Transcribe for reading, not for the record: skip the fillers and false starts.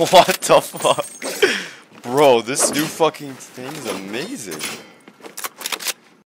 What the fuck? Bro, this new fucking thing is amazing.